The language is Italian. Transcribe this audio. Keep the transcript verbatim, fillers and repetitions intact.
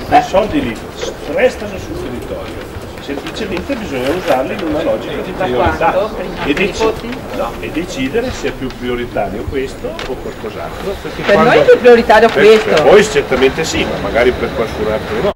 quei soldi lì restano sul territorio, semplicemente bisogna usarli in una logica di priorità e, dec no, e decidere se è più prioritario questo o qualcos'altro. Per noi è più prioritario questo. Per voi certamente sì, ma magari per qualcun altro no.